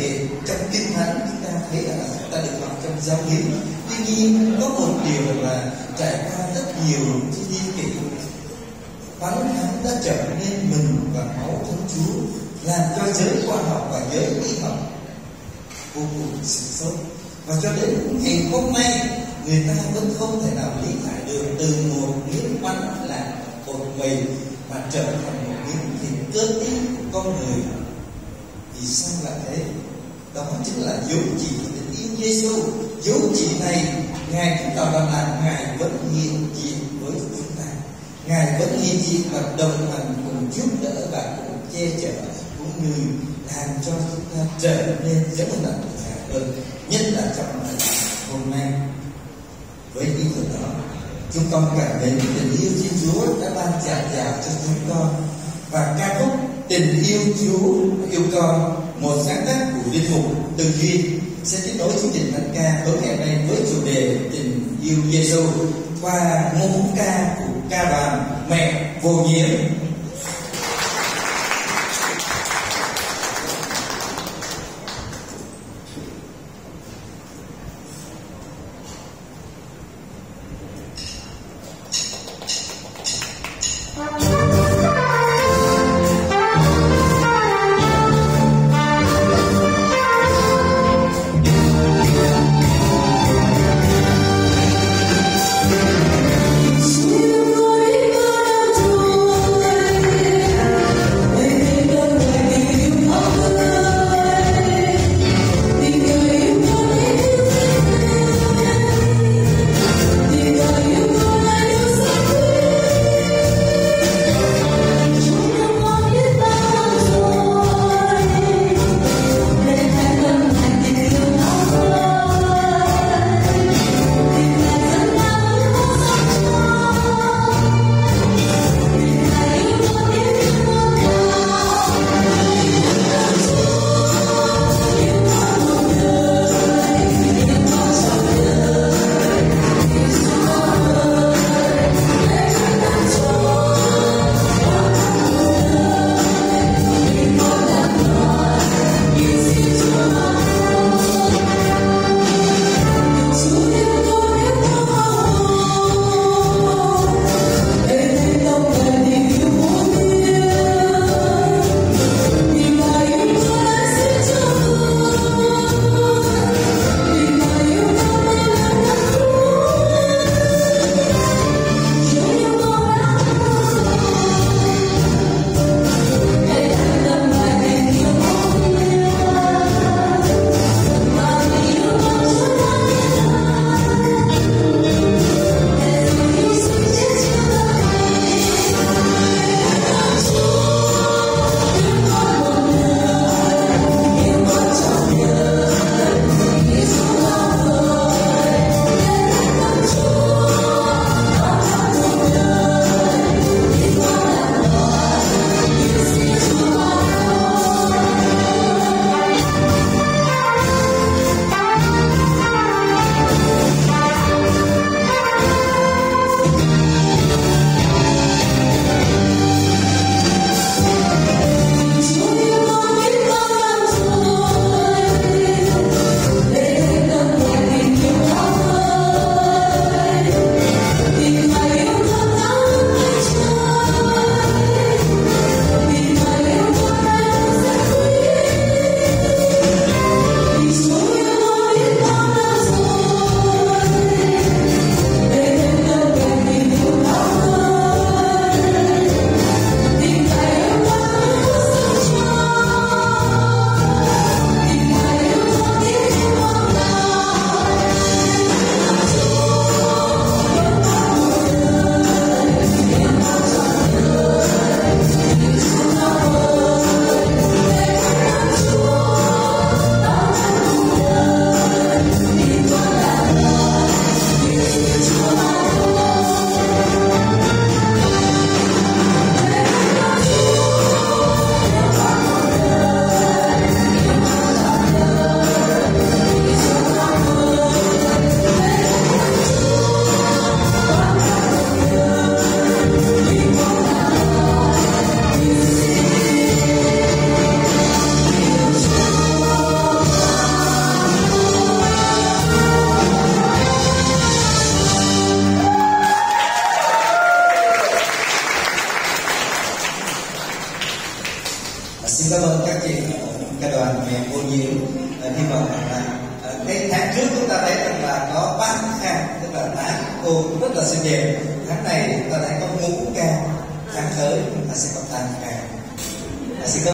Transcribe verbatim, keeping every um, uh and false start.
về trong kinh thánh chúng ta thấy là chúng ta được học trong giáo lý. Tuy nhiên có một điều là trải qua rất nhiều chi thi kỷ Bắn Thánh đã trở nên mình và máu Thánh Chúa, làm cho giới khoa học và giới y học vô cùng sửng sốt. Và cho đến ngày hôm nay, người ta vẫn không thể nào lý giải được từ một miếng bánh là bột mì mà trở thành một miếng thịt cơ tim của con người. Vì sao lại thế? Đó chính là dấu chỉ tình yêu Giêsu. Dấu chỉ này Ngài chúng ta rằng là Ngài vẫn hiện diện với chúng ta. Ngài vẫn hiện diện và đồng hành cùng giúp đỡ và cùng che chở, cũng như làm cho chúng ta trở nên giống là Ngài hơn, nhất là trong ngày hôm nay. Với ý tưởng đó, chúng con cảm mến tình yêu Thiên Chúa đã ban dạt dào cho chúng con, và ca khúc Tình Yêu Chúa Yêu Con, một sáng tác của linh mục Từ Duyên, sẽ tiếp nối chương trình thánh ca tối ngày nay với chủ đề Tình Yêu Giêsu qua ngôn ca của ca đoàn Mẹ Vô Nhiễm. Hãy subscribe cho kênh Ghiền Mì Gõ để không bỏ lỡ các chị ca đoàn mẹ cô nhiễm. Hy vọng là cái tháng trước chúng ta thấy rằng là có ba ca, tức là tháng cô rất là xinh đẹp. Tháng này ta thấy có bốn ca, tháng tới chúng ta sẽ có tám ca. Xin